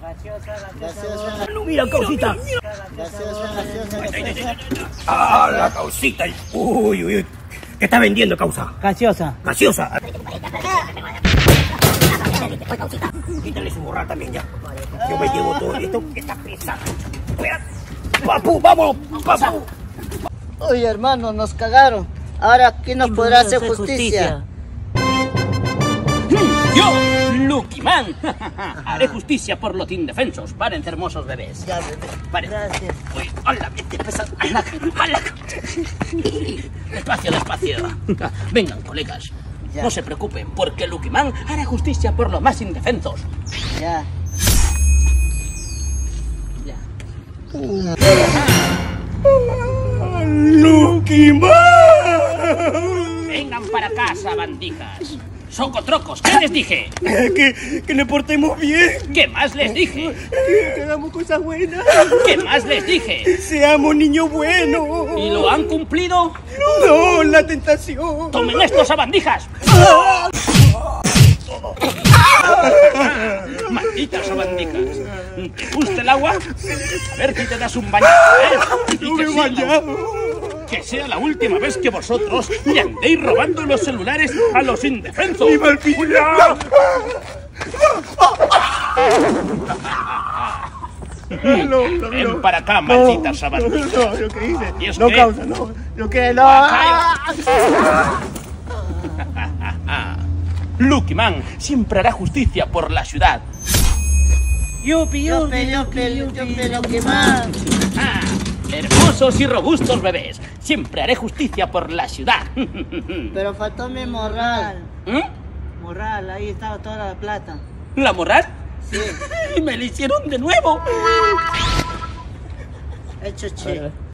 Gaseosa. No, mira, causita. Ah, la causita. Uy, uy, uy. ¿Qué está vendiendo, causa? Gaseosa. Gaseosa. Quítale su borra también ya. Yo me llevo todo esto que está pesado. Espera. Papu, vámonos, papu. Oye, hermano, nos cagaron. Ahora, ¿quién nos podrá hacer justicia? Yo, Lucky Man, haré justicia por los indefensos. Paren, hermosos bebés. Ya, bebé. Paren. Gracias. Uy, hola, vete pesado. ¡Hala! Despacio, despacio. Vengan, colegas. Ya. No se preocupen, porque Lucky Man hará justicia por los más indefensos. Ya. Ya. Lucky Man. Vengan para casa, bandijas. Socotrocos, ¿qué les dije? Que le portemos bien. ¿Qué más les dije? Que hagamos cosas buenas. ¿Qué más les dije? Seamos niños buenos. ¿Y lo han cumplido? No, la tentación. ¡Tomen esto, sabandijas! ¡Malditas sabandijas! ¿Te gusta el agua? A ver si te das un baño, ¿eh? No me he bañado. Que sea la última vez que vosotros le andéis robando los celulares a los indefensos. ¡Viva el pilar! Ven para acá, malditas sabandijas. No, ¿yo qué hice? ¿Y es No, qué? causa, no. ¿Yo qué? No. Lucky Man siempre hará justicia por la ciudad. Yupi, Lucky Man. Ah, hermosos y robustos bebés, siempre haré justicia por la ciudad. Pero faltó mi morral. ¿Mm? Morral, ahí estaba toda la plata. ¿La moral? Sí. Y me la hicieron de nuevo. Hecho che.